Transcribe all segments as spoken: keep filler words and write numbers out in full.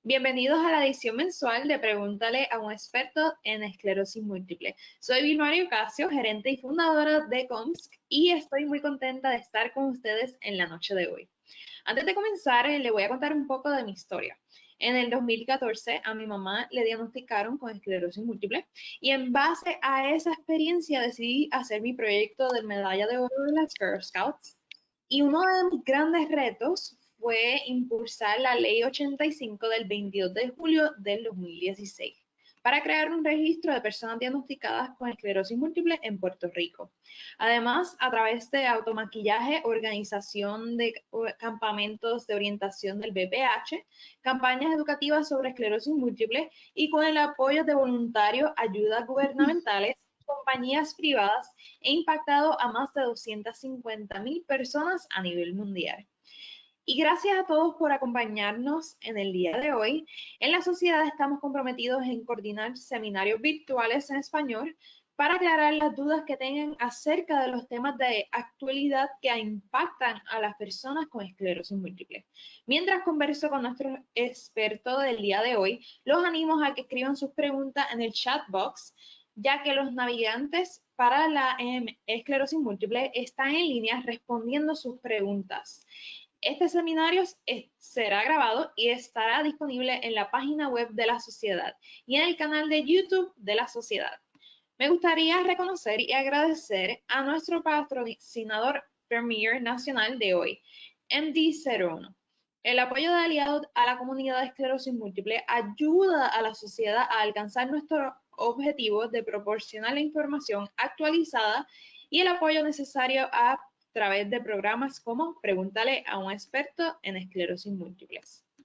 Bienvenidos a la edición mensual de Pregúntale a un experto en esclerosis múltiple. Soy Vilmaria Ocasio, gerente y fundadora de COMSC, y estoy muy contenta de estar con ustedes en la noche de hoy. Antes de comenzar, eh, le voy a contar un poco de mi historia. En el dos mil catorce a mi mamá le diagnosticaron con esclerosis múltiple y en base a esa experiencia decidí hacer mi proyecto de medalla de oro de las Girl Scouts. Y uno de mis grandes retos fue impulsar la Ley ochenta y cinco del veintidós de julio del dos mil dieciséis para crear un registro de personas diagnosticadas con esclerosis múltiple en Puerto Rico. Además, a través de automaquillaje, organización de campamentos de orientación del B P H, campañas educativas sobre esclerosis múltiple y con el apoyo de voluntarios, ayudas gubernamentales, compañías privadas, he impactado a más de doscientas cincuenta mil personas a nivel mundial. Y gracias a todos por acompañarnos en el día de hoy. En la sociedad estamos comprometidos en coordinar seminarios virtuales en español para aclarar las dudas que tengan acerca de los temas de actualidad que impactan a las personas con esclerosis múltiple. Mientras converso con nuestro experto del día de hoy, los animo a que escriban sus preguntas en el chat box, ya que los navegantes para la eh, esclerosis múltiple están en línea respondiendo sus preguntas. Este seminario será grabado y estará disponible en la página web de la sociedad y en el canal de YouTube de la sociedad. Me gustaría reconocer y agradecer a nuestro patrocinador Premier Nacional de hoy, M D cero uno. El apoyo de aliados a la comunidad de esclerosis múltiple ayuda a la sociedad a alcanzar nuestros objetivos de proporcionar la información actualizada y el apoyo necesario a través de programas como Pregúntale a un experto en esclerosis múltiple.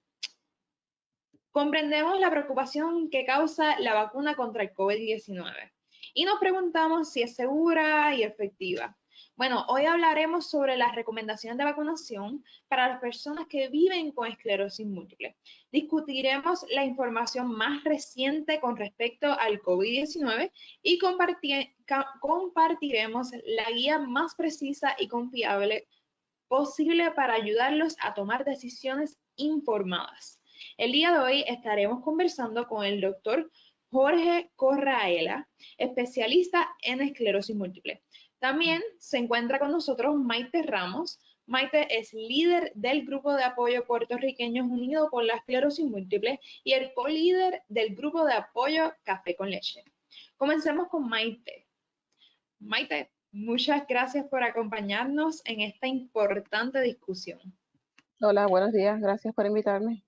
Comprendemos la preocupación que causa la vacuna contra el COVID diecinueve y nos preguntamos si es segura y efectiva. Bueno, hoy hablaremos sobre las recomendaciones de vacunación para las personas que viven con esclerosis múltiple. Discutiremos la información más reciente con respecto al COVID diecinueve y compartir, compartiremos la guía más precisa y confiable posible para ayudarlos a tomar decisiones informadas. El día de hoy estaremos conversando con el doctor Jorge Corraela, especialista en esclerosis múltiple. También se encuentra con nosotros Maite Ramos. Maite es líder del grupo de apoyo puertorriqueños unidos por la esclerosis múltiple y el co-líder del grupo de apoyo Café con Leche. Comencemos con Maite. Maite, muchas gracias por acompañarnos en esta importante discusión. Hola, buenos días, gracias por invitarme.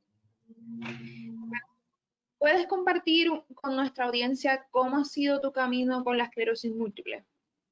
¿Puedes compartir con nuestra audiencia cómo ha sido tu camino con la esclerosis múltiple?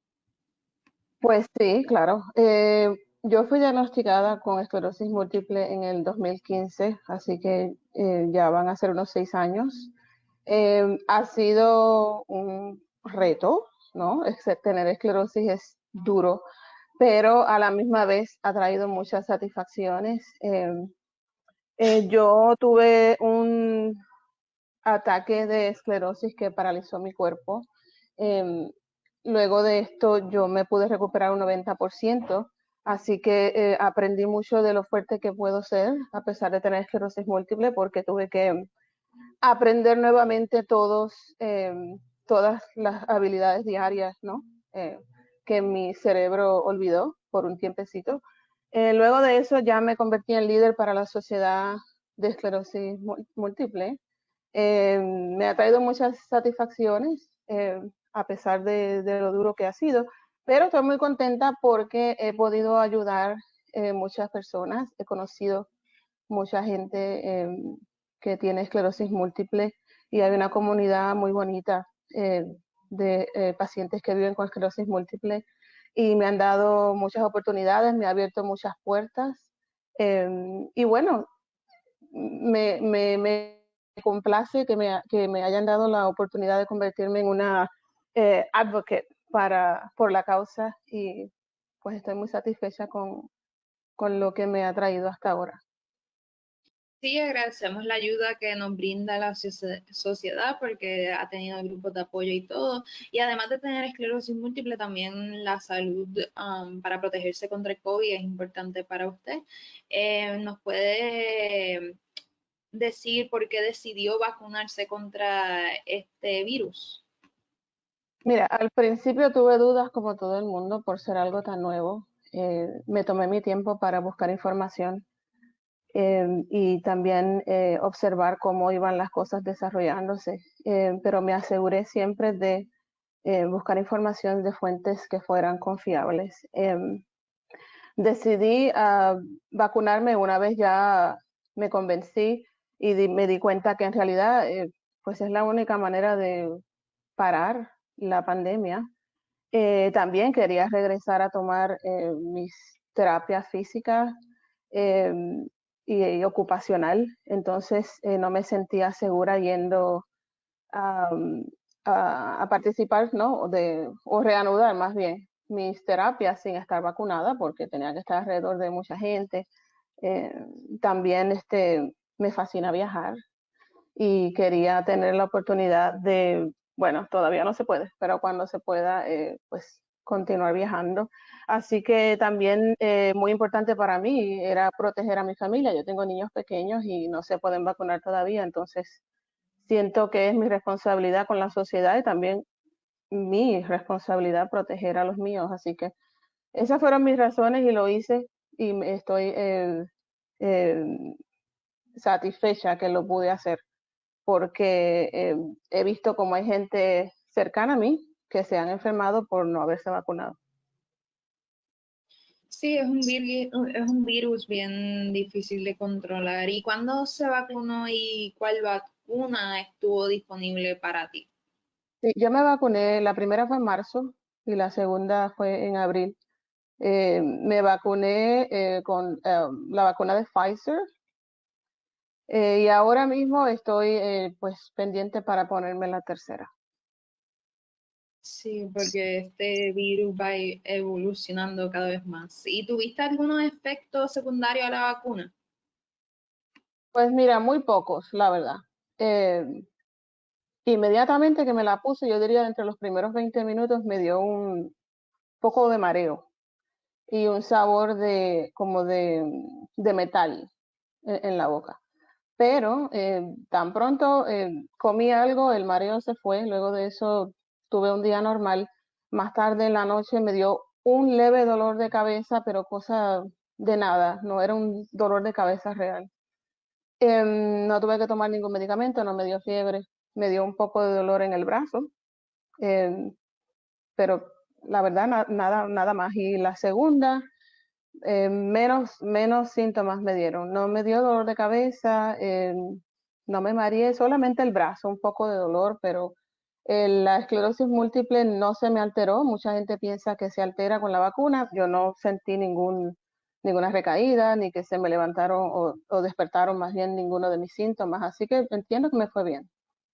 Pues sí, claro. Eh, yo fui diagnosticada con esclerosis múltiple en el dos mil quince, así que eh, ya van a ser unos seis años. Eh, ha sido un reto, ¿no? Es- tener esclerosis es duro, pero a la misma vez ha traído muchas satisfacciones. Eh, eh, yo tuve un ataque de esclerosis que paralizó mi cuerpo. Eh, luego de esto yo me pude recuperar un noventa por ciento, así que eh, aprendí mucho de lo fuerte que puedo ser a pesar de tener esclerosis múltiple, porque tuve que aprender nuevamente todos, eh, todas las habilidades diarias, ¿no? Eh, que mi cerebro olvidó por un tiempecito. Eh, luego de eso ya me convertí en líder para la Sociedad de Esclerosis Múltiple. Eh, me ha traído muchas satisfacciones, eh, a pesar de, de, lo duro que ha sido, pero estoy muy contenta porque he podido ayudar eh, muchas personas, he conocido mucha gente eh, que tiene esclerosis múltiple y hay una comunidad muy bonita eh, de eh, pacientes que viven con esclerosis múltiple y me han dado muchas oportunidades, me ha abierto muchas puertas eh, y bueno, me, me, me complace que me, que me hayan dado la oportunidad de convertirme en una eh, advocate para, por la causa y pues estoy muy satisfecha con, con lo que me ha traído hasta ahora. Sí, agradecemos la ayuda que nos brinda la sociedad porque ha tenido grupos de apoyo y todo. Y además de tener esclerosis múltiple, también la salud um, para protegerse contra el COVID es importante para usted. Eh, ¿Nos puede decir por qué decidió vacunarse contra este virus? Mira, al principio tuve dudas como todo el mundo por ser algo tan nuevo. Eh, me tomé mi tiempo para buscar información eh, y también eh, observar cómo iban las cosas desarrollándose, eh, pero me aseguré siempre de eh, buscar información de fuentes que fueran confiables. Em, decidí ah, vacunarme una vez ya me convencí y di- me di cuenta que en realidad eh, pues es la única manera de parar la pandemia. Eh, también quería regresar a tomar eh, mis terapias físicas eh, y, y ocupacional, entonces eh, no me sentía segura yendo a, a- a participar, ¿no? De, o reanudar más bien mis terapias sin estar vacunada, porque tenía que estar alrededor de mucha gente. Eh, también este, me fascina viajar y quería tener la oportunidad de, bueno, todavía no se puede, pero cuando se pueda, eh, pues continuar viajando. Así que también eh, muy importante para mí era proteger a mi familia. Yo tengo niños pequeños y no se pueden vacunar todavía, entonces siento que es mi responsabilidad con la sociedad y también mi responsabilidad proteger a los míos. Así que esas fueron mis razones y lo hice y me estoy eh, eh, satisfecha que lo pude hacer porque eh, he visto como hay gente cercana a mí que se han enfermado por no haberse vacunado. Sí, es un virus, es un virus bien difícil de controlar. ¿Y cuándo se vacunó y cuál vacuna estuvo disponible para ti? Sí, yo me vacuné, la primera fue en marzo y la segunda fue en abril. Eh, me vacuné eh, con eh, la vacuna de Pfizer eh, y ahora mismo estoy eh, pues pendiente para ponerme la tercera. Sí, porque este virus va e- evolucionando cada vez más. ¿Y tuviste algunos efectos secundarios a la vacuna? Pues mira, muy pocos, la verdad. Eh, inmediatamente que me la puse, yo diría entre los primeros veinte minutos me dio un poco de mareo y un sabor de como de, de metal en, en la boca. Pero eh, tan pronto eh, comí algo, el mareo se fue, luego de eso tuve un día normal. Más tarde en la noche me dio un leve dolor de cabeza, pero cosa de nada, no era un dolor de cabeza real. Em, no tuve que tomar ningún medicamento, no me dio fiebre, me dio un poco de dolor en el brazo, em, pero la verdad na- nada, nada más. Y la segunda eh, menos, menos síntomas me dieron. No me dio dolor de cabeza, eh, no me mareé, solamente el brazo, un poco de dolor, pero eh, la esclerosis múltiple no se me alteró. Mucha gente piensa que se altera con la vacuna. Yo no sentí ningún, ninguna recaída, ni que se me levantaron o, o despertaron más bien ninguno de mis síntomas. Así que entiendo que me fue bien.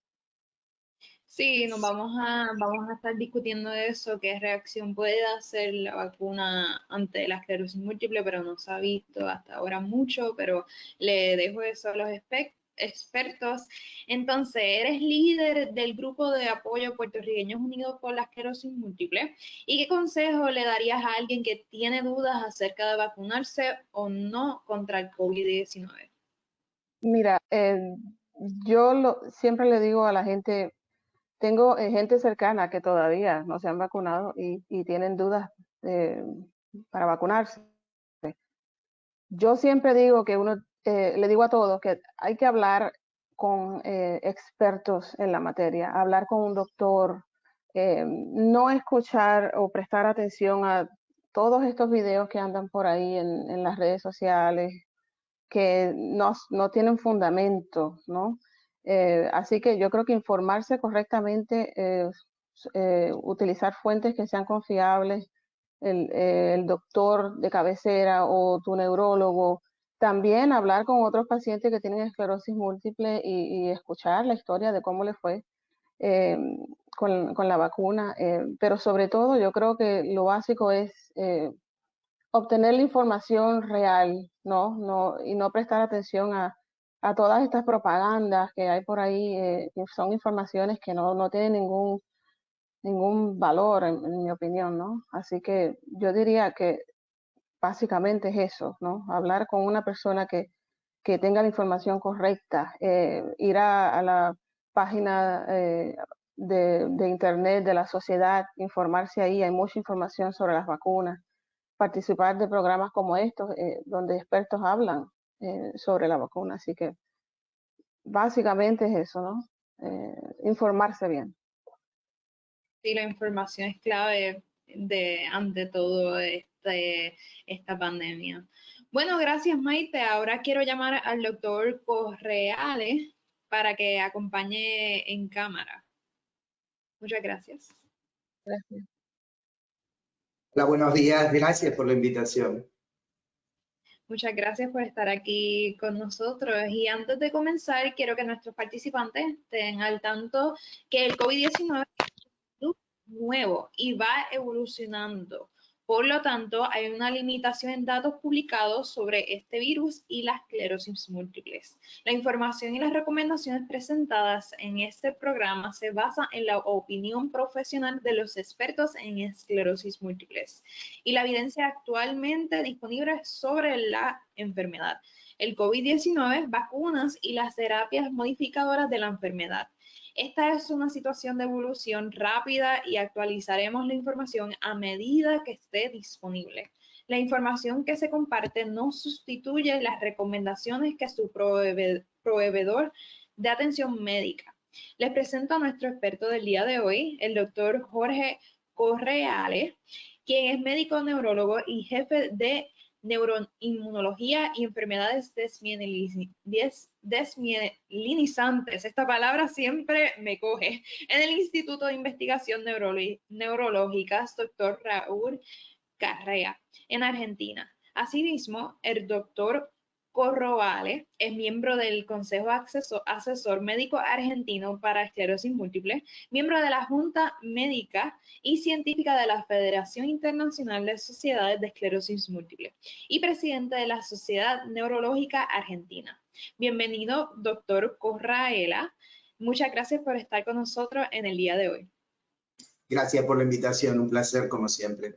Sí, nos vamos a, vamos a estar discutiendo eso, qué reacción puede hacer la vacuna ante la esclerosis múltiple, pero no se ha visto hasta ahora mucho, pero le dejo eso a los espe- expertos. Entonces, eres líder del grupo de apoyo Puertorriqueños Unidos por la Esclerosis Múltiple. ¿Y qué consejo le darías a alguien que tiene dudas acerca de vacunarse o no contra el COVID diecinueve? Mira, eh, yo lo- siempre le digo a la gente, tengo eh, gente cercana que todavía no se han vacunado y, y tienen dudas eh, para vacunarse. Yo siempre digo que uno, eh, le digo a todos que hay que hablar con eh, expertos en la materia, hablar con un doctor, eh, no escuchar o prestar atención a todos estos videos que andan por ahí en, en las redes sociales, que no, no tienen fundamento, ¿no? Eh, así que yo creo que informarse correctamente, eh, eh, utilizar fuentes que sean confiables, el, eh, el doctor de cabecera o tu neurólogo, también hablar con otros pacientes que tienen esclerosis múltiple y, y escuchar la historia de cómo le fue eh, con, con, la vacuna, eh, pero sobre todo yo creo que lo básico es eh, obtener la información real, ¿no? No, y no prestar atención a, a todas estas propagandas que hay por ahí, eh, que son informaciones que no, no tienen ningún, ningún valor, en, en mi opinión, ¿no? Así que yo diría que básicamente es eso, ¿no? Hablar con una persona que, que tenga la información correcta, eh, ir a, a la página eh, de, de internet de la sociedad, informarse ahí, hay mucha información sobre las vacunas, participar de programas como estos, eh, donde expertos hablan eh, sobre la vacuna, así que básicamente es eso, ¿no? Eh, informarse bien. Sí, la información es clave de, ante todo este, esta pandemia. Bueno, gracias Maite. Ahora quiero llamar al doctor Correale para que acompañe en cámara. Muchas gracias. Gracias. Hola, buenos días. Gracias por la invitación. Muchas gracias por estar aquí con nosotros. Y antes de comenzar, quiero que nuestros participantes estén al tanto que el COVID diecinueve es nuevo y va evolucionando. Por lo tanto, hay una limitación en datos publicados sobre este virus y la esclerosis múltiples. La información y las recomendaciones presentadas en este programa se basan en la opinión profesional de los expertos en esclerosis múltiples y la evidencia actualmente disponible sobre la enfermedad, el COVID diecinueve, vacunas y las terapias modificadoras de la enfermedad. Esta es una situación de evolución rápida y actualizaremos la información a medida que esté disponible. La información que se comparte no sustituye las recomendaciones que su proveedor de atención médica. Les presento a nuestro experto del día de hoy, el doctor Jorge Correale, quien es médico neurólogo y jefe de neuroinmunología y enfermedades desmielinizantes. Esta palabra siempre me coge. En el Instituto de Investigación Neurológicas, doctor Raúl Carrea, en Argentina. Asimismo, el doctor Correale es miembro del Consejo Asesor, Asesor Médico Argentino para Esclerosis Múltiple, miembro de la Junta Médica y Científica de la Federación Internacional de Sociedades de Esclerosis Múltiple y presidente de la Sociedad Neurológica Argentina. Bienvenido, doctor Correale. Muchas gracias por estar con nosotros en el día de hoy. Gracias por la invitación, un placer como siempre.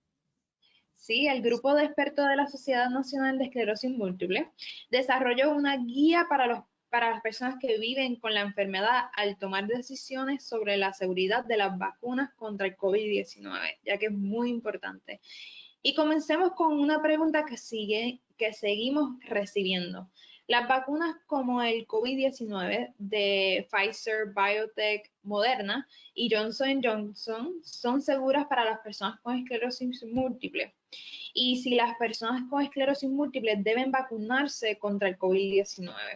Sí, el grupo de expertos de la Sociedad Nacional de Esclerosis Múltiple desarrolló una guía para, los, para las personas que viven con la enfermedad al tomar decisiones sobre la seguridad de las vacunas contra el COVID diecinueve, ya que es muy importante. Y comencemos con una pregunta que, sigue, que seguimos recibiendo. Las vacunas como el COVID diecinueve de Pfizer, BioNTech, Moderna y Johnson and Johnson son seguras para las personas con esclerosis múltiple. Y si las personas con esclerosis múltiple deben vacunarse contra el COVID diecinueve.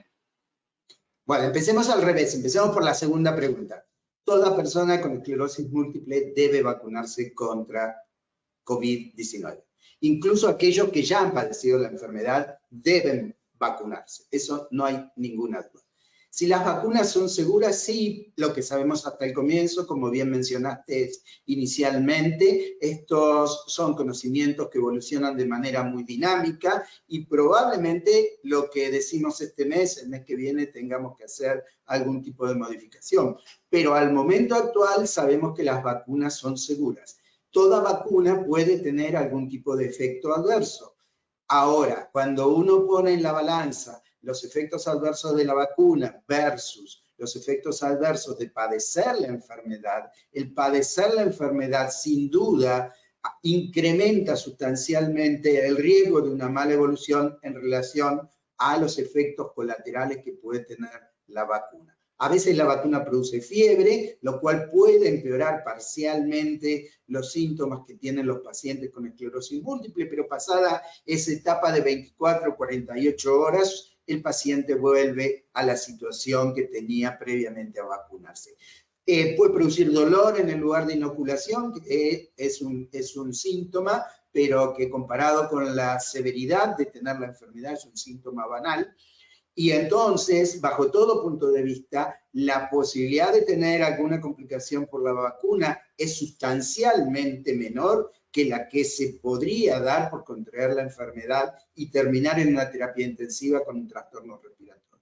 Bueno, empecemos al revés, empecemos por la segunda pregunta. Toda persona con esclerosis múltiple debe vacunarse contra COVID diecinueve. Incluso aquellos que ya han padecido la enfermedad deben vacunarse. Eso no hay ninguna duda. Si las vacunas son seguras, sí, lo que sabemos hasta el comienzo, como bien mencionaste inicialmente, estos son conocimientos que evolucionan de manera muy dinámica y probablemente lo que decimos este mes, el mes que viene, tengamos que hacer algún tipo de modificación. Pero al momento actual sabemos que las vacunas son seguras. Toda vacuna puede tener algún tipo de efecto adverso. Ahora, cuando uno pone en la balanza los efectos adversos de la vacuna versus los efectos adversos de padecer la enfermedad, el padecer la enfermedad sin duda incrementa sustancialmente el riesgo de una mala evolución en relación a los efectos colaterales que puede tener la vacuna. A veces la vacuna produce fiebre, lo cual puede empeorar parcialmente los síntomas que tienen los pacientes con esclerosis múltiple, pero pasada esa etapa de veinticuatro a cuarenta y ocho horas, el paciente vuelve a la situación que tenía previamente a vacunarse. Eh, puede producir dolor en el lugar de inoculación, que es un, es un síntoma, pero que comparado con la severidad de tener la enfermedad es un síntoma banal. Y entonces, bajo todo punto de vista, la posibilidad de tener alguna complicación por la vacuna es sustancialmente menor que la que se podría dar por contraer la enfermedad y terminar en una terapia intensiva con un trastorno respiratorio.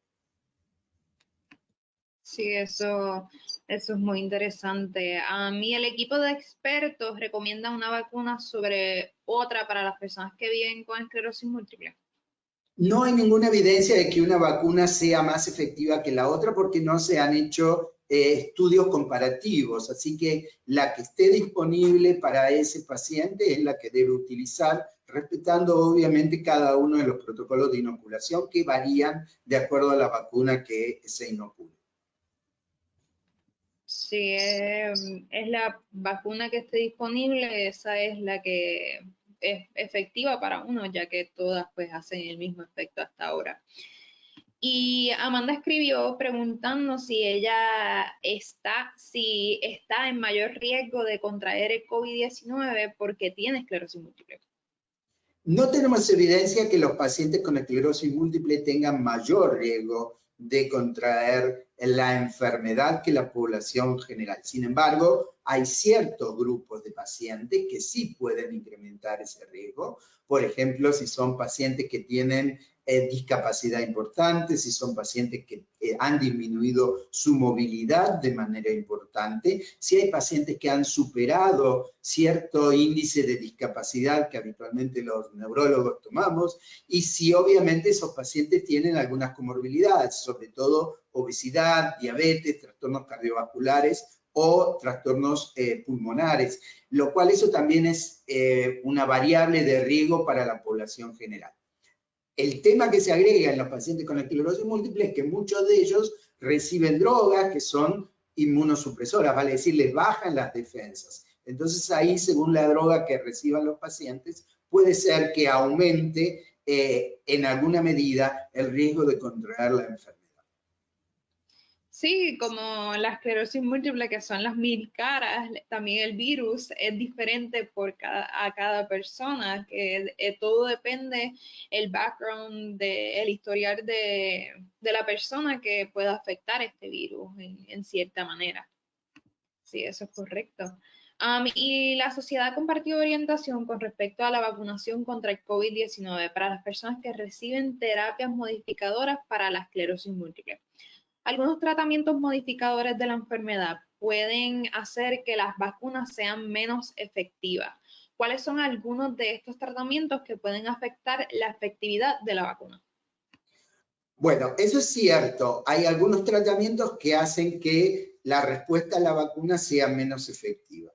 Sí, eso, eso es muy interesante. A mí el equipo de expertos recomienda una vacuna sobre otra para las personas que viven con esclerosis múltiple. No hay ninguna evidencia de que una vacuna sea más efectiva que la otra porque no se han hecho eh, estudios comparativos, así que la que esté disponible para ese paciente es la que debe utilizar, respetando obviamente cada uno de los protocolos de inoculación que varían de acuerdo a la vacuna que se inocule. Si es, es la vacuna que esté disponible, esa es la que es efectiva para uno, ya que todas pues hacen el mismo efecto hasta ahora. Y Amanda escribió preguntando si ella está, si está en mayor riesgo de contraer el COVID diecinueve porque tiene esclerosis múltiple. No tenemos evidencia que los pacientes con esclerosis múltiple tengan mayor riesgo de contraer la enfermedad que la población general. Sin embargo, hay ciertos grupos de pacientes que sí pueden incrementar ese riesgo. Por ejemplo, si son pacientes que tienen eh, discapacidad importante, si son pacientes que eh, han disminuido su movilidad de manera importante, si hay pacientes que han superado cierto índice de discapacidad que habitualmente los neurólogos tomamos, y si obviamente esos pacientes tienen algunas comorbilidades, sobre todo obesidad, diabetes, trastornos cardiovasculares o trastornos eh, pulmonares, lo cual eso también es eh, una variable de riesgo para la población general. El tema que se agrega en los pacientes con esclerosis múltiple es que muchos de ellos reciben drogas que son inmunosupresoras, vale decir, les bajan las defensas. Entonces ahí, según la droga que reciban los pacientes, puede ser que aumente eh, en alguna medida el riesgo de contraer la enfermedad. Sí, como la esclerosis múltiple, que son las mil caras, también el virus es diferente por cada, a cada persona, que eh, todo depende el background, de, el historial de, de la persona que pueda afectar este virus en, en cierta manera. Sí, eso es correcto. Um, y la sociedad compartió orientación con respecto a la vacunación contra el COVID diecinueve para las personas que reciben terapias modificadoras para la esclerosis múltiple. Algunos tratamientos modificadores de la enfermedad pueden hacer que las vacunas sean menos efectivas. ¿Cuáles son algunos de estos tratamientos que pueden afectar la efectividad de la vacuna? Bueno, eso es cierto. Hay algunos tratamientos que hacen que la respuesta a la vacuna sea menos efectiva.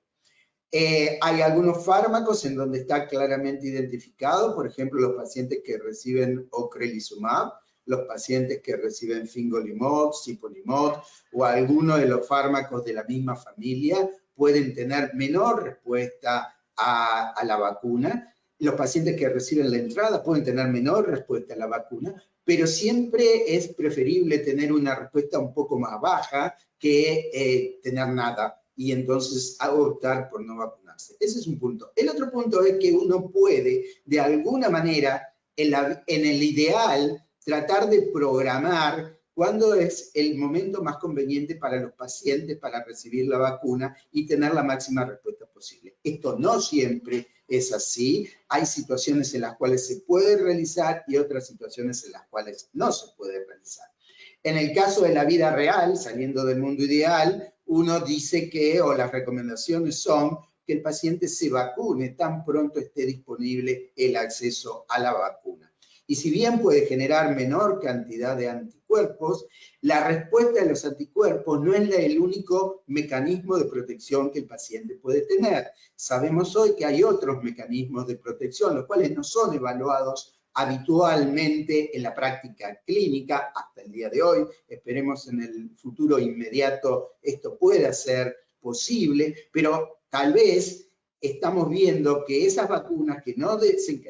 Eh, hay algunos fármacos en donde está claramente identificado, por ejemplo, los pacientes que reciben ocrelizumab, los pacientes que reciben fingolimod, cipolimod o alguno de los fármacos de la misma familia pueden tener menor respuesta a, a la vacuna. Los pacientes que reciben la entrada pueden tener menor respuesta a la vacuna, pero siempre es preferible tener una respuesta un poco más baja que eh, tener nada y entonces optar por no vacunarse. Ese es un punto. El otro punto es que uno puede, de alguna manera, en, la, en el ideal, tratar de programar cuándo es el momento más conveniente para los pacientes para recibir la vacuna y tener la máxima respuesta posible. Esto no siempre es así. Hay situaciones en las cuales se puede realizar y otras situaciones en las cuales no se puede realizar. En el caso de la vida real, saliendo del mundo ideal, uno dice que, o las recomendaciones son, que el paciente se vacune tan pronto esté disponible el acceso a la vacuna. Y si bien puede generar menor cantidad de anticuerpos, la respuesta de los anticuerpos no es el único mecanismo de protección que el paciente puede tener. Sabemos hoy que hay otros mecanismos de protección, los cuales no son evaluados habitualmente en la práctica clínica hasta el día de hoy. Esperemos en el futuro inmediato esto pueda ser posible, pero tal vez estamos viendo que esas vacunas, que no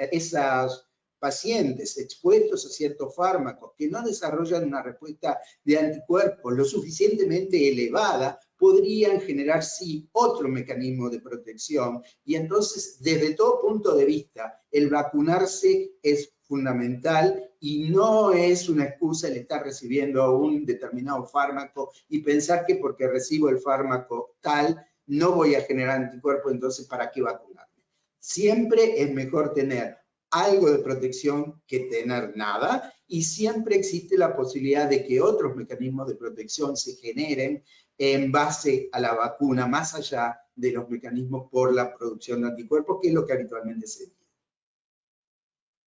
esas pacientes expuestos a ciertos fármacos que no desarrollan una respuesta de anticuerpos lo suficientemente elevada, podrían generar sí otro mecanismo de protección, y entonces desde todo punto de vista el vacunarse es fundamental y no es una excusa el estar recibiendo un determinado fármaco y pensar que porque recibo el fármaco tal no voy a generar anticuerpos, entonces ¿para qué vacunarme? Siempre es mejor tener algo de protección que tener nada, y siempre existe la posibilidad de que otros mecanismos de protección se generen en base a la vacuna, más allá de los mecanismos por la producción de anticuerpos, que es lo que habitualmente se dice.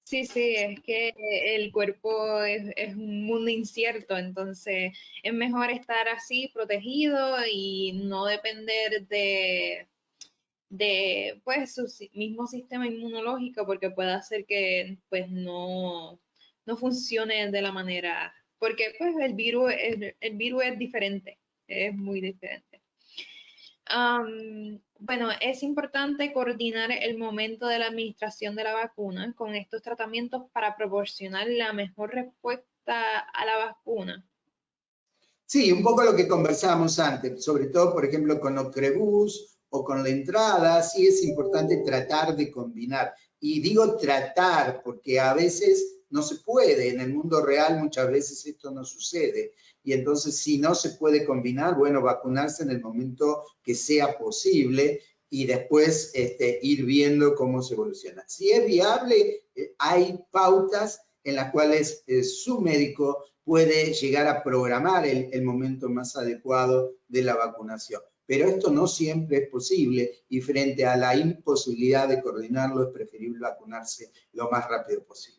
Sí, sí, es que el cuerpo es, es un mundo incierto, entonces es mejor estar así protegido y no depender de, de pues su si- mismo sistema inmunológico porque puede hacer que pues no, no funcione de la manera, porque pues el virus es, el virus es diferente, es muy diferente. Am, bueno, es importante coordinar el momento de la administración de la vacuna con estos tratamientos para proporcionar la mejor respuesta a la vacuna. Sí, un poco lo que conversábamos antes, sobre todo, por ejemplo, con Ocrevus o con la entrada, sí es importante tratar de combinar. Y digo tratar porque a veces no se puede, en el mundo real muchas veces esto no sucede. Y entonces si no se puede combinar, bueno, vacunarse en el momento que sea posible y después este, ir viendo cómo se evoluciona. Si es viable, eh, hay pautas en las cuales eh, su médico puede llegar a programar el, el momento más adecuado de la vacunación. Pero esto no siempre es posible y frente a la imposibilidad de coordinarlo es preferible vacunarse lo más rápido posible.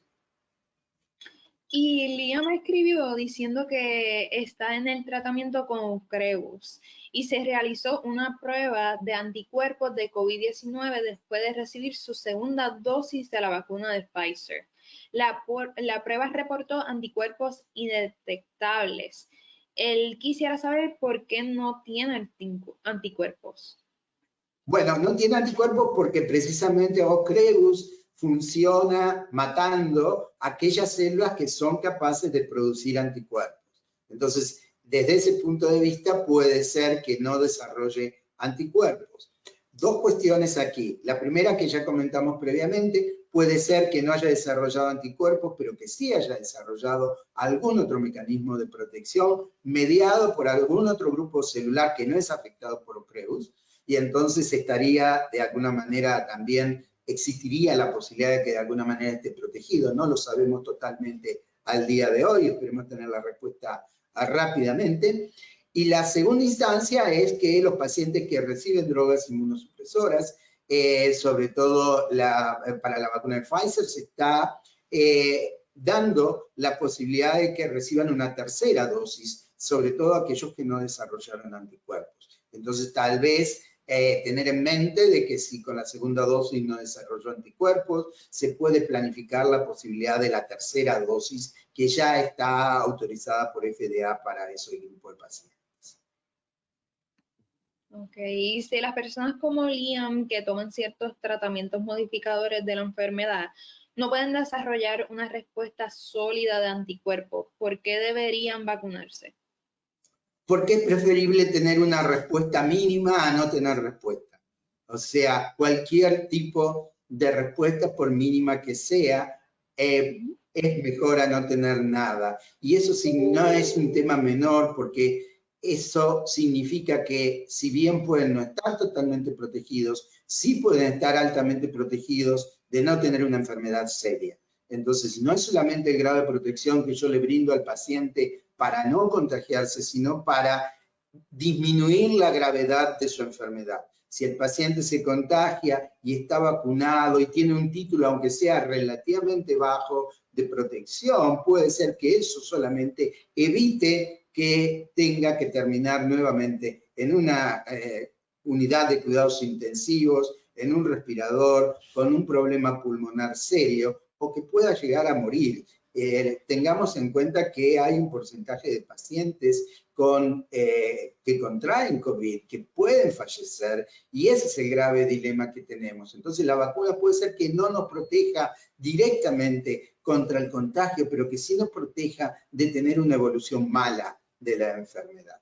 Y Liam escribió diciendo que está en el tratamiento con Ocrevus y se realizó una prueba de anticuerpos de COVID diecinueve después de recibir su segunda dosis de la vacuna de Pfizer. La, la prueba reportó anticuerpos indetectables. Él quisiera saber por qué no tiene anticuerpos. Bueno, no tiene anticuerpos porque precisamente Ocrevus funciona matando aquellas células que son capaces de producir anticuerpos. Entonces, desde ese punto de vista puede ser que no desarrolle anticuerpos. Dos cuestiones aquí. La primera que ya comentamos previamente, puede ser que no haya desarrollado anticuerpos, pero que sí haya desarrollado algún otro mecanismo de protección mediado por algún otro grupo celular que no es afectado por Ocrevus, y entonces estaría de alguna manera también, existiría la posibilidad de que de alguna manera esté protegido. No lo sabemos totalmente al día de hoy, esperemos tener la respuesta rápidamente. Y la segunda instancia es que los pacientes que reciben drogas inmunosupresoras, eh, sobre todo la, para la vacuna de Pfizer, se está eh, dando la posibilidad de que reciban una tercera dosis, sobre todo aquellos que no desarrollaron anticuerpos. Entonces, tal vez eh, tener en mente de que si con la segunda dosis no desarrolló anticuerpos, se puede planificar la posibilidad de la tercera dosis, que ya está autorizada por F D A para ese grupo de pacientes. Ok, y si las personas como Liam que toman ciertos tratamientos modificadores de la enfermedad no pueden desarrollar una respuesta sólida de anticuerpos, ¿por qué deberían vacunarse? Porque es preferible tener una respuesta mínima a no tener respuesta. O sea, cualquier tipo de respuesta, por mínima que sea, eh, es mejor a no tener nada. Y eso sí, no es un tema menor porque eso significa que si bien pueden no estar totalmente protegidos, sí pueden estar altamente protegidos de no tener una enfermedad seria. Entonces, no es solamente el grado de protección que yo le brindo al paciente para no contagiarse, sino para disminuir la gravedad de su enfermedad. Si el paciente se contagia y está vacunado y tiene un título, aunque sea relativamente bajo, de protección, puede ser que eso solamente evite que tenga que terminar nuevamente en una eh, unidad de cuidados intensivos, en un respirador, con un problema pulmonar serio, o que pueda llegar a morir. Eh, tengamos en cuenta que hay un porcentaje de pacientes con, eh, que contraen COVID, que pueden fallecer, y ese es el grave dilema que tenemos. Entonces, la vacuna puede ser que no nos proteja directamente contra el contagio, pero que sí nos proteja de tener una evolución mala de la enfermedad.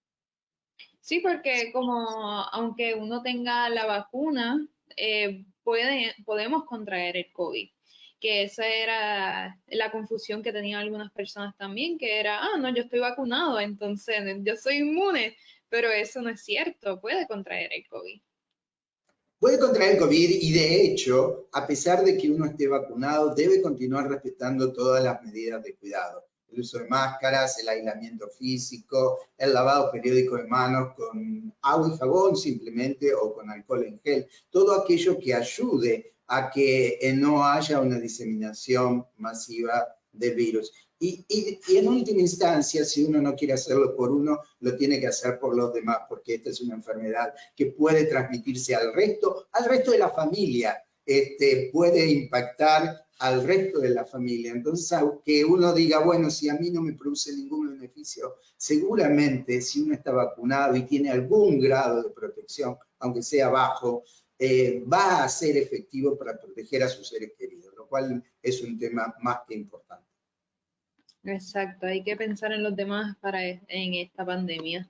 Sí, porque como aunque uno tenga la vacuna, eh, puede, podemos contraer el COVID, que esa era la confusión que tenían algunas personas también, que era, ah, no, yo estoy vacunado, entonces yo soy inmune, pero eso no es cierto, puede contraer el COVID. Puede contraer COVID y de hecho, a pesar de que uno esté vacunado, debe continuar respetando todas las medidas de cuidado. El uso de máscaras, el aislamiento físico, el lavado periódico de manos con agua y jabón simplemente o con alcohol en gel. Todo aquello que ayude a que eh, no haya una diseminación masiva del virus. Y, y, y en última instancia, si uno no quiere hacerlo por uno, lo tiene que hacer por los demás, porque esta es una enfermedad que puede transmitirse al resto, al resto de la familia, este, puede impactar al resto de la familia. Entonces, aunque uno diga, bueno, si a mí no me produce ningún beneficio, seguramente si uno está vacunado y tiene algún grado de protección, aunque sea bajo, eh, va a ser efectivo para proteger a sus seres queridos, lo cual es un tema más que importante. Exacto, hay que pensar en los demás para en esta pandemia.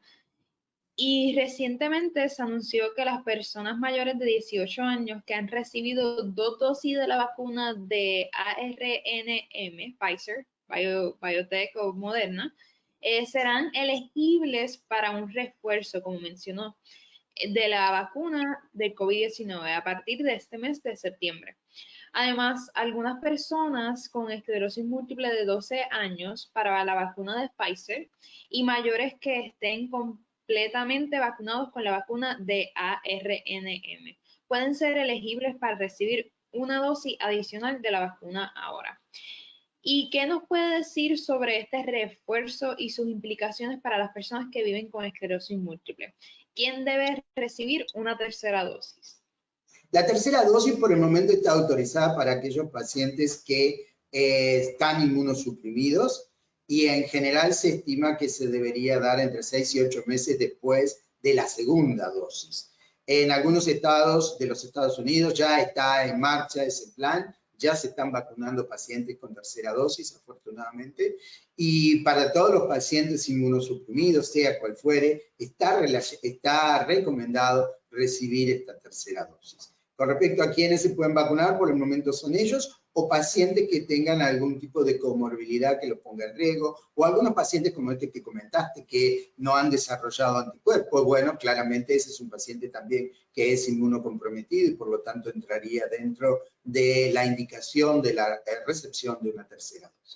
Y recientemente se anunció que las personas mayores de dieciocho años que han recibido dos dosis de la vacuna de A R N M, Pfizer, Bio, Biotech o Moderna, eh, serán elegibles para un refuerzo, como mencionó, de la vacuna de COVID diecinueve a partir de este mes de septiembre. Además, algunas personas con esclerosis múltiple de doce años para la vacuna de Pfizer y mayores que estén completamente vacunados con la vacuna de A R N M pueden ser elegibles para recibir una dosis adicional de la vacuna ahora. ¿Y qué nos puede decir sobre este refuerzo y sus implicaciones para las personas que viven con esclerosis múltiple? ¿Quién debe recibir una tercera dosis? La tercera dosis por el momento está autorizada para aquellos pacientes que eh, están inmunosuprimidos y en general se estima que se debería dar entre seis y ocho meses después de la segunda dosis. En algunos estados de los Estados Unidos ya está en marcha ese plan, ya se están vacunando pacientes con tercera dosis, afortunadamente, y para todos los pacientes inmunosuprimidos, sea cual fuere, está, está recomendado recibir esta tercera dosis. Con respecto a quiénes se pueden vacunar, por el momento son ellos o pacientes que tengan algún tipo de comorbilidad que los ponga en riesgo, o algunos pacientes como este que comentaste que no han desarrollado anticuerpos. Bueno, claramente ese es un paciente también que es inmunocomprometido y por lo tanto entraría dentro de la indicación de la recepción de una tercera dosis.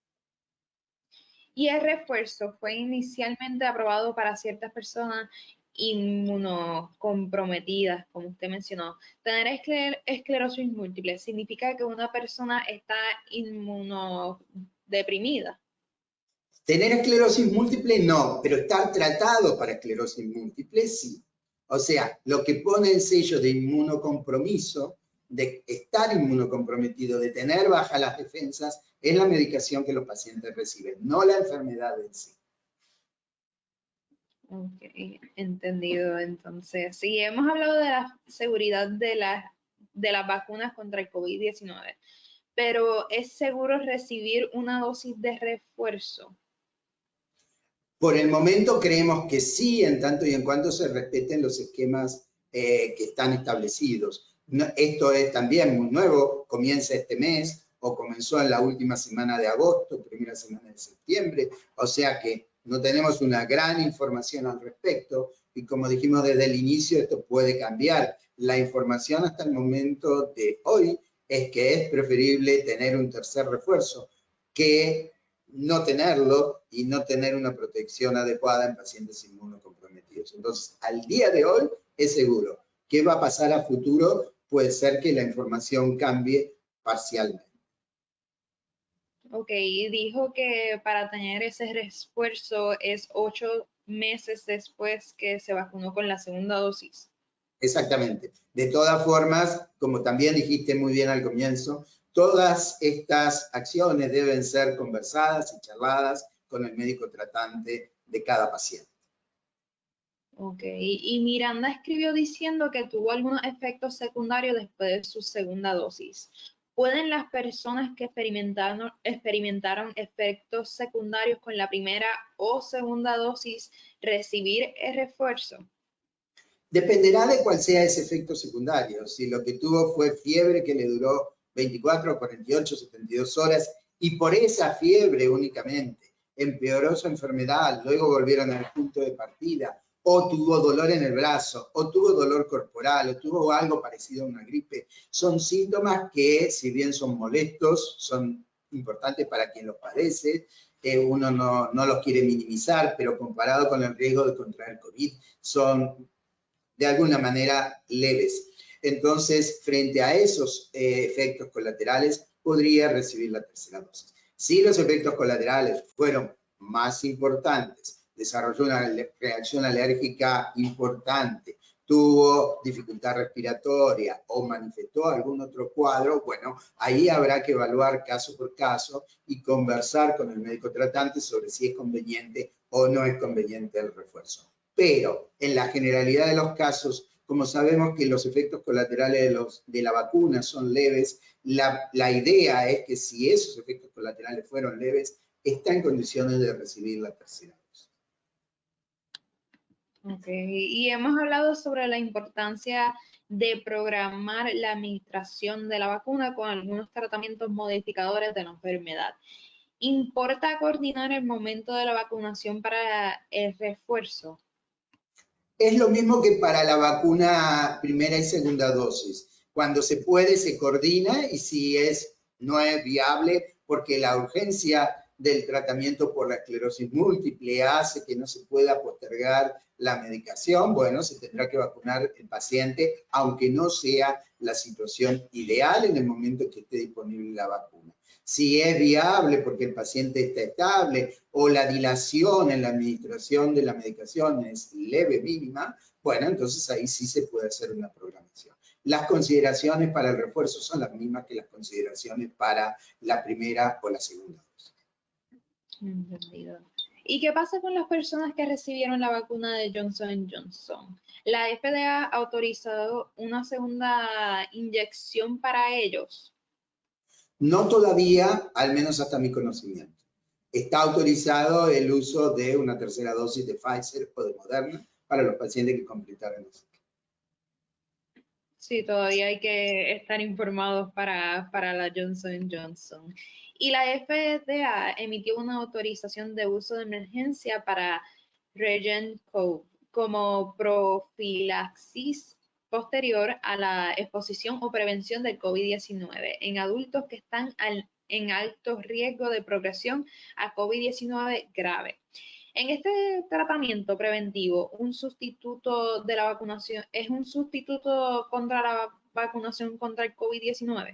Y el refuerzo fue inicialmente aprobado para ciertas personas inmunocomprometidas, como usted mencionó. Tener escler esclerosis múltiple significa que una persona está inmunodeprimida. Tener esclerosis múltiple no, pero estar tratado para esclerosis múltiple sí. O sea, lo que pone el sello de inmunocompromiso, de estar inmunocomprometido, de tener bajas las defensas, es la medicación que los pacientes reciben, no la enfermedad en sí. Ok, entendido. Entonces, sí, hemos hablado de la seguridad de, la, de las vacunas contra el COVID diecinueve, pero ¿es seguro recibir una dosis de refuerzo? Por el momento creemos que sí, en tanto y en cuanto se respeten los esquemas eh, que están establecidos. No, esto es también muy nuevo, comienza este mes o comenzó en la última semana de agosto, primera semana de septiembre, o sea que no tenemos una gran información al respecto y como dijimos desde el inicio, esto puede cambiar. La información hasta el momento de hoy es que es preferible tener un tercer refuerzo que no tenerlo y no tener una protección adecuada en pacientes inmunocomprometidos. Entonces, al día de hoy es seguro. ¿Qué va a pasar a futuro? Puede ser que la información cambie parcialmente. Ok, y dijo que para tener ese refuerzo es ocho meses después que se vacunó con la segunda dosis. Exactamente. De todas formas, como también dijiste muy bien al comienzo, todas estas acciones deben ser conversadas y charladas con el médico tratante de cada paciente. Ok, y Miranda escribió diciendo que tuvo algunos efectos secundarios después de su segunda dosis. ¿Pueden las personas que experimentaron, experimentaron efectos secundarios con la primera o segunda dosis recibir el refuerzo? Dependerá de cuál sea ese efecto secundario. Si lo que tuvo fue fiebre que le duró veinticuatro, cuarenta y ocho, setenta y dos horas y por esa fiebre únicamente empeoró su enfermedad, luego volvieron al punto de partida, o tuvo dolor en el brazo, o tuvo dolor corporal, o tuvo algo parecido a una gripe, son síntomas que, si bien son molestos, son importantes para quien los padece, eh, uno no, no los quiere minimizar, pero comparado con el riesgo de contraer COVID, son de alguna manera leves. Entonces, frente a esos eh, efectos colaterales, podría recibir la tercera dosis. Si los efectos colaterales fueron más importantes, desarrolló una reacción alérgica importante, tuvo dificultad respiratoria o manifestó algún otro cuadro, bueno, ahí habrá que evaluar caso por caso y conversar con el médico tratante sobre si es conveniente o no es conveniente el refuerzo. Pero en la generalidad de los casos, como sabemos que los efectos colaterales de, los, de la vacuna son leves, la, la idea es que si esos efectos colaterales fueron leves, está en condiciones de recibir la tercera dosis. Ok, y hemos hablado sobre la importancia de programar la administración de la vacuna con algunos tratamientos modificadores de la enfermedad. ¿Importa coordinar el momento de la vacunación para el refuerzo? Es lo mismo que para la vacuna primera y segunda dosis. Cuando se puede, se coordina y si es, no es viable, porque la urgencia del tratamiento por la esclerosis múltiple hace que no se pueda postergar la medicación, bueno, se tendrá que vacunar el paciente, aunque no sea la situación ideal en el momento que esté disponible la vacuna. Si es viable porque el paciente está estable o la dilación en la administración de la medicación es leve, mínima, bueno, entonces ahí sí se puede hacer una programación. Las consideraciones para el refuerzo son las mismas que las consideraciones para la primera o la segunda dosis. Entendido. ¿Y qué pasa con las personas que recibieron la vacuna de Johnson and Johnson? ¿La F D A ha autorizado una segunda inyección para ellos? No todavía, al menos hasta mi conocimiento. Está autorizado el uso de una tercera dosis de Pfizer o de Moderna para los pacientes que completaron el ciclo. Sí, todavía hay que estar informados para, para la Johnson and Johnson. Y la F D A emitió una autorización de uso de emergencia para REGEN-COV como profilaxis posterior a la exposición o prevención del COVID diecinueve en adultos que están al, en alto riesgo de progresión a COVID diecinueve grave. En este tratamiento preventivo, un sustituto de la vacunación, ¿es un sustituto contra la vacunación contra el COVID diecinueve?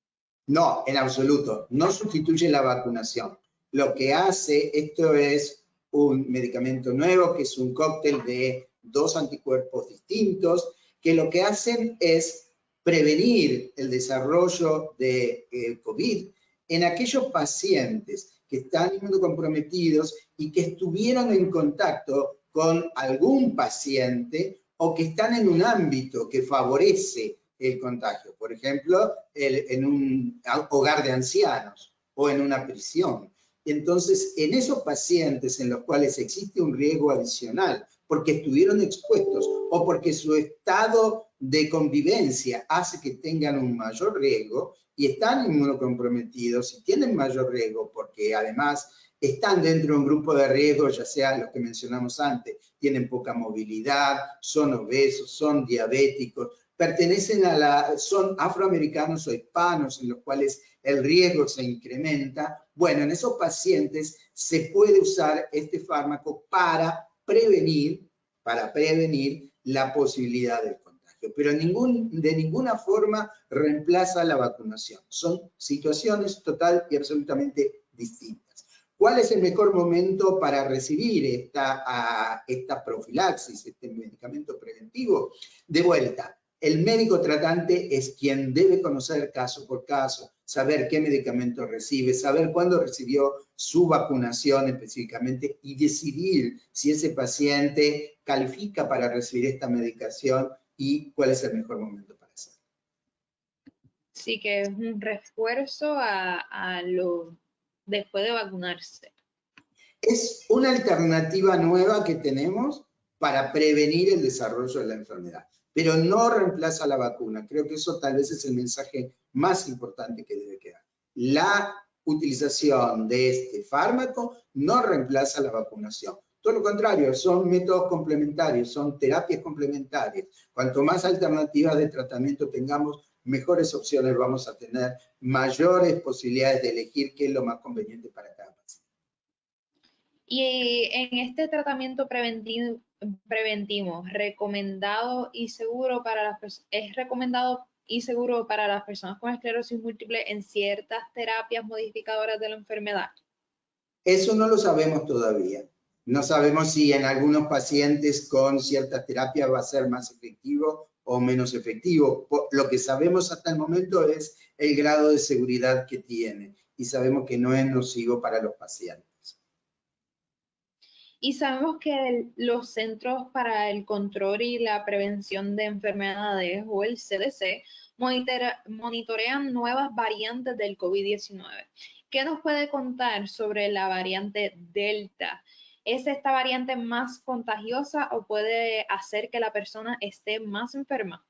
No, en absoluto. No sustituye la vacunación. Lo que hace, esto es un medicamento nuevo, que es un cóctel de dos anticuerpos distintos, que lo que hacen es prevenir el desarrollo de eh, COVID en aquellos pacientes que están inmunocomprometidos y que estuvieron en contacto con algún paciente o que están en un ámbito que favorece el contagio. Por ejemplo, el, en un hogar de ancianos o en una prisión. Entonces, en esos pacientes en los cuales existe un riesgo adicional porque estuvieron expuestos o porque su estado de convivencia hace que tengan un mayor riesgo y están inmunocomprometidos y tienen mayor riesgo porque además están dentro de un grupo de riesgo, ya sea los que mencionamos antes, tienen poca movilidad, son obesos, son diabéticos, pertenecen a la, son afroamericanos o hispanos en los cuales el riesgo se incrementa. Bueno, en esos pacientes se puede usar este fármaco para prevenir, para prevenir la posibilidad del contagio, pero ningún, de ninguna forma reemplaza la vacunación. Son situaciones total y absolutamente distintas. ¿Cuál es el mejor momento para recibir esta, a, esta profilaxis, este medicamento preventivo? De vuelta, el médico tratante es quien debe conocer caso por caso, saber qué medicamento recibe, saber cuándo recibió su vacunación específicamente y decidir si ese paciente califica para recibir esta medicación y cuál es el mejor momento para hacerlo. Sí, que es un refuerzo a, a lo después de vacunarse. Es una alternativa nueva que tenemos para prevenir el desarrollo de la enfermedad, pero no reemplaza la vacuna. Creo que eso tal vez es el mensaje más importante que debe quedar. La utilización de este fármaco no reemplaza la vacunación. Todo lo contrario, son métodos complementarios, son terapias complementarias. Cuanto más alternativas de tratamiento tengamos, mejores opciones vamos a tener, mayores posibilidades de elegir qué es lo más conveniente para cada paciente. Y en este tratamiento preventivo, preventivo recomendado y seguro para las personas, es recomendado y seguro para las personas con esclerosis múltiple en ciertas terapias modificadoras de la enfermedad. Eso no lo sabemos todavía. No sabemos si en algunos pacientes con ciertas terapias va a ser más efectivo o menos efectivo. Lo que sabemos hasta el momento es el grado de seguridad que tiene y sabemos que no es nocivo para los pacientes. Y sabemos que el, los Centros para el Control y la Prevención de Enfermedades, o el C D C, monitora, monitorean nuevas variantes del COVID diecinueve. ¿Qué nos puede contar sobre la variante Delta? ¿Es esta variante más contagiosa o puede hacer que la persona esté más enferma?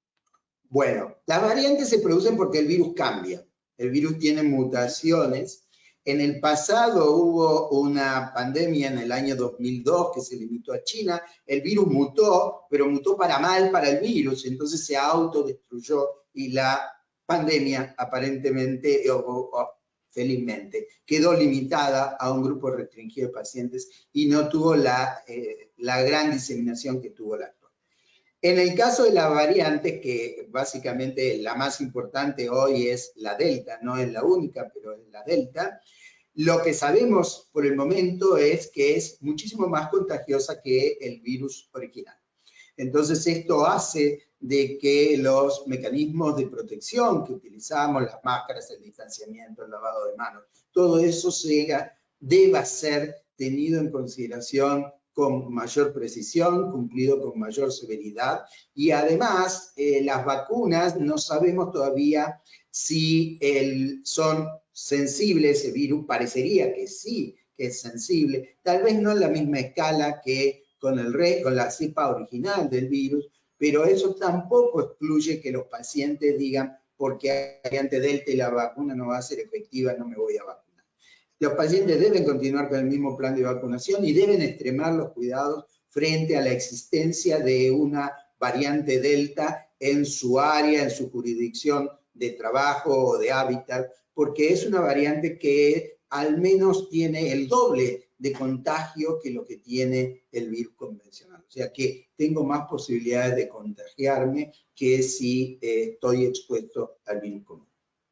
Bueno, las variantes se producen porque el virus cambia. El virus tiene mutaciones. En el pasado hubo una pandemia en el año dos mil dos que se limitó a China. El virus mutó, pero mutó para mal para el virus, entonces se autodestruyó y la pandemia aparentemente, o, o felizmente, quedó limitada a un grupo restringido de pacientes y no tuvo la, eh, la gran diseminación que tuvo la actual. En el caso de las variantes, que básicamente la más importante hoy es la Delta, no es la única, pero es la Delta, lo que sabemos por el momento es que es muchísimo más contagiosa que el virus original. Entonces esto hace de que los mecanismos de protección que utilizamos, las máscaras, el distanciamiento, el lavado de manos, todo eso sea, deba ser tenido en consideración con mayor precisión, cumplido con mayor severidad, y además eh, las vacunas no sabemos todavía si el, son sensibles, ese virus parecería que sí, que es sensible, tal vez no en la misma escala que con, el re, con la cepa original del virus, pero eso tampoco excluye que los pacientes digan, porque hay variante Delta y la vacuna no va a ser efectiva, no me voy a vacunar. Los pacientes deben continuar con el mismo plan de vacunación y deben extremar los cuidados frente a la existencia de una variante Delta en su área, en su jurisdicción de trabajo o de hábitat, porque es una variante que al menos tiene el doble de contagio que lo que tiene el virus convencional. O sea que tengo más posibilidades de contagiarme que si eh, estoy expuesto al virus común.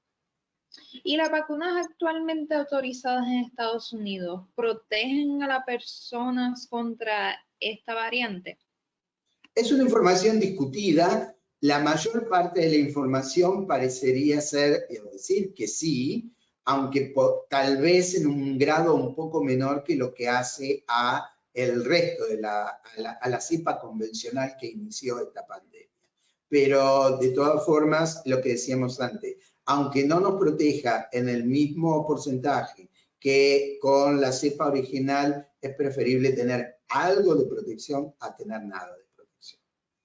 ¿Y las vacunas actualmente autorizadas en Estados Unidos protegen a las personas contra esta variante? Es una información discutida. La mayor parte de la información parecería ser, es decir, que sí, aunque por, tal vez en un grado un poco menor que lo que hace a el resto de la, a la, a la cepa convencional que inició esta pandemia. Pero de todas formas, lo que decíamos antes, aunque no nos proteja en el mismo porcentaje que con la cepa original, es preferible tener algo de protección a tener nada de protección.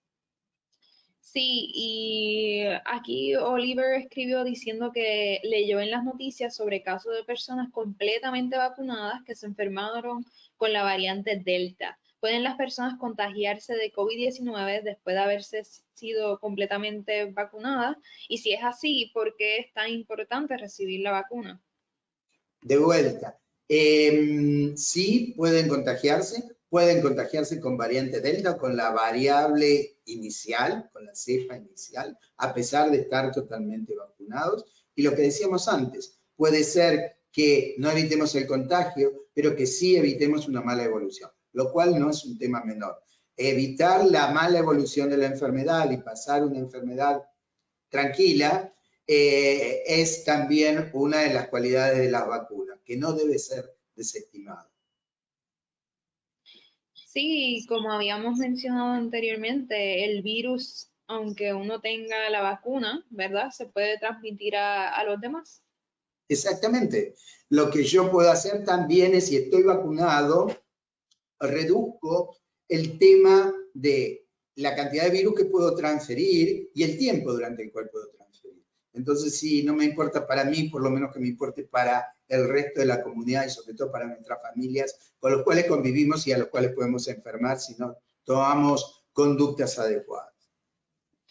Sí, y aquí Oliver escribió diciendo que leyó en las noticias sobre casos de personas completamente vacunadas que se enfermaron con la variante Delta. ¿Pueden las personas contagiarse de COVID diecinueve después de haberse sido completamente vacunadas? Y si es así, ¿por qué es tan importante recibir la vacuna? De vuelta, eh, sí pueden contagiarse, pueden contagiarse con variante Delta o con la variable inicial, con la cepa inicial, a pesar de estar totalmente vacunados. Y lo que decíamos antes, puede ser que no evitemos el contagio, pero que sí evitemos una mala evolución, lo cual no es un tema menor. Evitar la mala evolución de la enfermedad y pasar una enfermedad tranquila eh, es también una de las cualidades de las vacunas, que no debe ser desestimado. Sí, como habíamos mencionado anteriormente, el virus, aunque uno tenga la vacuna, ¿verdad? Se puede transmitir a, a los demás. Exactamente. Lo que yo puedo hacer también es, si estoy vacunado, reduzco el tema de la cantidad de virus que puedo transferir y el tiempo durante el cual puedo transferir. Entonces, sí, no me importa para mí, por lo menos que me importe para el resto de la comunidad y sobre todo para nuestras familias con los cuales convivimos y a los cuales podemos enfermar si no tomamos conductas adecuadas.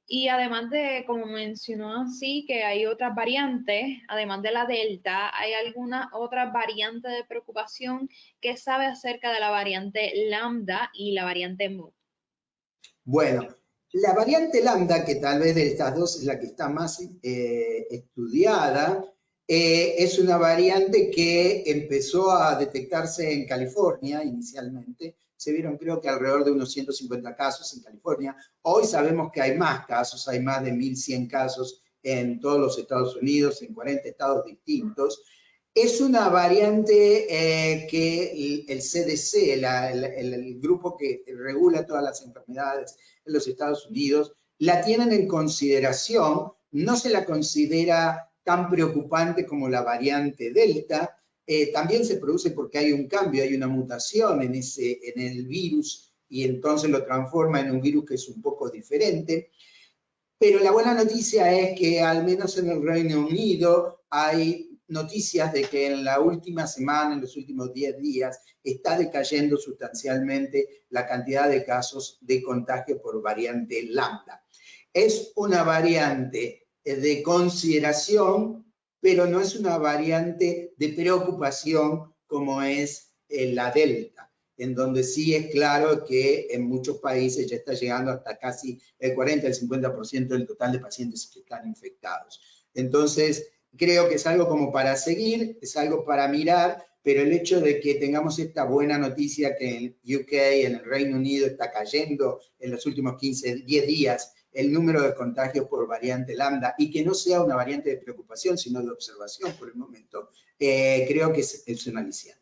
Y además de, como mencionó así, que hay otras variantes, además de la Delta, ¿hay alguna otra variante de preocupación que sabe acerca de la variante Lambda y la variante Mu? Bueno, la variante Lambda, que tal vez de estas dos es la que está más eh, estudiada, eh, es una variante que empezó a detectarse en California inicialmente. Se vieron creo que alrededor de unos ciento cincuenta casos en California. Hoy sabemos que hay más casos, hay más de mil cien casos en todos los Estados Unidos, en cuarenta estados distintos. Es una variante eh, que el, el C D C, la, el, el grupo que regula todas las enfermedades en los Estados Unidos, la tienen en consideración. No se la considera tan preocupante como la variante Delta. Eh, también se produce porque hay un cambio, hay una mutación en, ese, en el virus y entonces lo transforma en un virus que es un poco diferente. Pero la buena noticia es que al menos en el Reino Unido hay noticias de que en la última semana, en los últimos diez días, está decayendo sustancialmente la cantidad de casos de contagio por variante Lambda. Es una variante de consideración, pero no es una variante de preocupación como es la Delta, en donde sí es claro que en muchos países ya está llegando hasta casi el cuarenta, el cincuenta por ciento del total de pacientes que están infectados. Entonces, creo que es algo como para seguir, es algo para mirar, pero el hecho de que tengamos esta buena noticia que en U K, en el Reino Unido, está cayendo en los últimos quince, diez días el número de contagios por variante Lambda y que no sea una variante de preocupación, sino de observación por el momento, eh, creo que es, es una aliciente.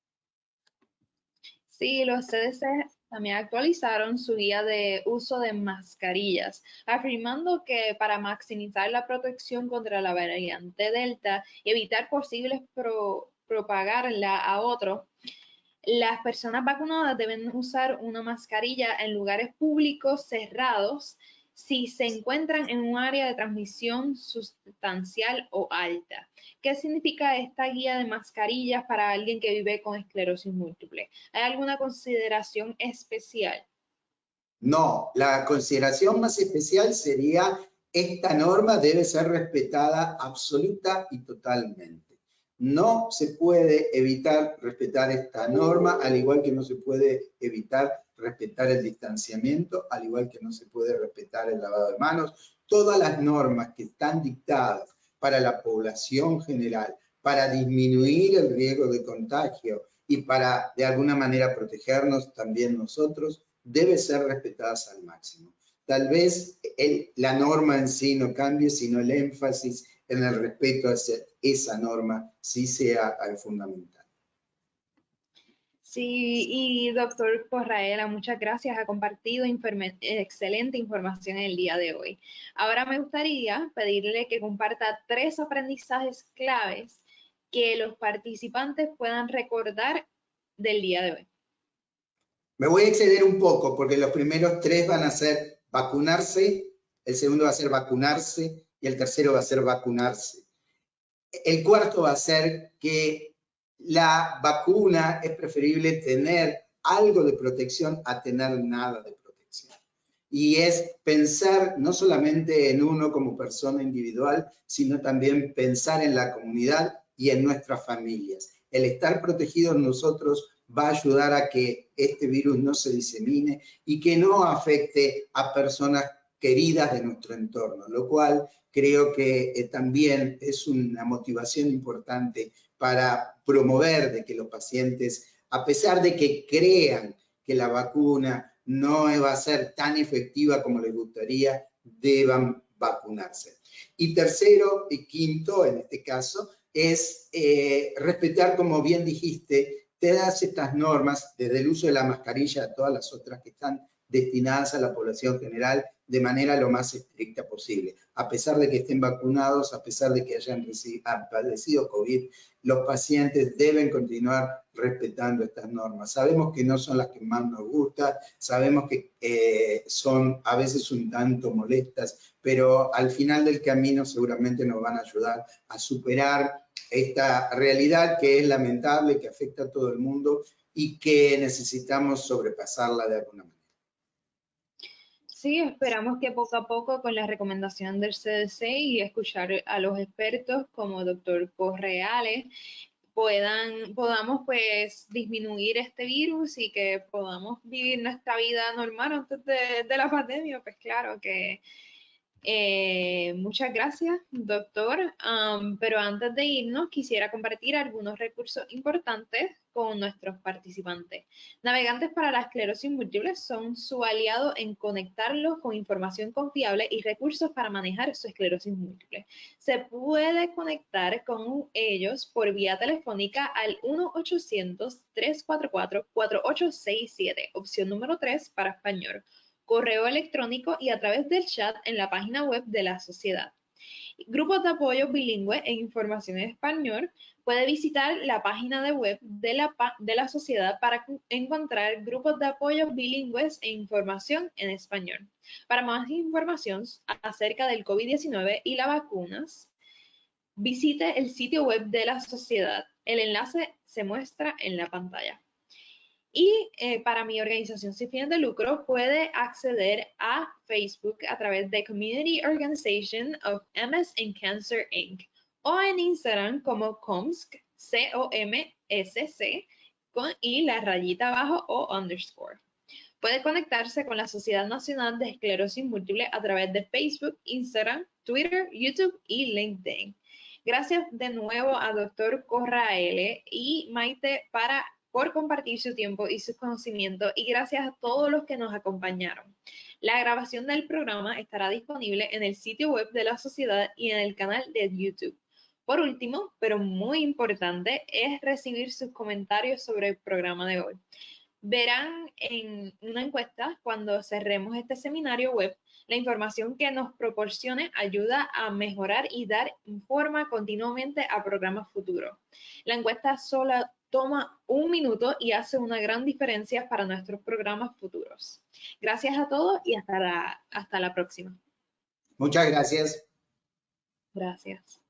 Sí, los C D C también actualizaron su guía de uso de mascarillas, afirmando que para maximizar la protección contra la variante Delta y evitar posibles pro, propagarla a otros, las personas vacunadas deben usar una mascarilla en lugares públicos cerrados si se encuentran en un área de transmisión sustancial o alta. ¿Qué significa esta guía de mascarillas para alguien que vive con esclerosis múltiple? ¿Hay alguna consideración especial? No, la consideración más especial sería esta norma debe ser respetada absoluta y totalmente. No se puede evitar respetar esta norma, al igual que no se puede evitar respetar el distanciamiento, al igual que no se puede respetar el lavado de manos. Todas las normas que están dictadas para la población general, para disminuir el riesgo de contagio y para de alguna manera protegernos también nosotros, debe ser respetadas al máximo. Tal vez el, la norma en sí no cambie, sino el énfasis en el respeto a ese, esa norma sí sea fundamental. Sí, y doctor Corraela, muchas gracias. Ha compartido informe, excelente información el día de hoy. Ahora me gustaría pedirle que comparta tres aprendizajes claves que los participantes puedan recordar del día de hoy. Me voy a exceder un poco porque los primeros tres van a ser vacunarse, el segundo va a ser vacunarse y el tercero va a ser vacunarse. El cuarto va a ser que la vacuna es preferible tener algo de protección a tener nada de protección. Y es pensar no solamente en uno como persona individual, sino también pensar en la comunidad y en nuestras familias. El estar protegidos nosotros va a ayudar a que este virus no se disemine y que no afecte a personas queridas de nuestro entorno, lo cual creo que eh, también es una motivación importante para promover de que los pacientes, a pesar de que crean que la vacuna no va a ser tan efectiva como les gustaría, deban vacunarse. Y tercero y quinto, en este caso, es eh, respetar, como bien dijiste, todas estas normas, desde el uso de la mascarilla a todas las otras que están destinadas a la población general, de manera lo más estricta posible. A pesar de que estén vacunados, a pesar de que hayan padecido COVID, los pacientes deben continuar respetando estas normas. Sabemos que no son las que más nos gustan, sabemos que eh, son a veces un tanto molestas, pero al final del camino seguramente nos van a ayudar a superar esta realidad que es lamentable, que afecta a todo el mundo y que necesitamos sobrepasarla de alguna manera. Sí, esperamos que poco a poco con la recomendación del C D C y escuchar a los expertos como doctor Correales puedan, podamos pues disminuir este virus y que podamos vivir nuestra vida normal antes de, de la pandemia. Pues claro que eh, muchas gracias, doctor. Um, pero antes de irnos, quisiera compartir algunos recursos importantes con nuestros participantes. Navegantes para la esclerosis múltiple son su aliado en conectarlos con información confiable y recursos para manejar su esclerosis múltiple. Se puede conectar con ellos por vía telefónica al uno ochocientos, tres cuatro cuatro, cuatro ocho seis siete, opción número tres para español, correo electrónico y a través del chat en la página web de la sociedad. Grupos de apoyo bilingüe e información en español. Puede visitar la página de web de la, de la sociedad para encontrar grupos de apoyo bilingües e información en español. Para más información acerca del COVID diecinueve y las vacunas, visite el sitio web de la sociedad. El enlace se muestra en la pantalla. Y eh, para mi organización sin fines de lucro puede acceder a Facebook a través de Community Organization of M S and Cancer incorporated o en Instagram como COMSC, C O M S C, con, y la rayita abajo o underscore. Puede conectarse con la Sociedad Nacional de Esclerosis Múltiple a través de Facebook, Instagram, Twitter, YouTube y LinkedIn. Gracias de nuevo a doctor Corraele y Maite para por compartir su tiempo y sus conocimientos, y gracias a todos los que nos acompañaron. La grabación del programa estará disponible en el sitio web de la sociedad y en el canal de YouTube. Por último, pero muy importante, es recibir sus comentarios sobre el programa de hoy. Verán en una encuesta cuando cerremos este seminario web. La información que nos proporcione ayuda a mejorar y dar forma continuamente a programas futuros. La encuesta solo toma un minuto y hace una gran diferencia para nuestros programas futuros. Gracias a todos y hasta la, hasta la próxima. Muchas gracias. Gracias.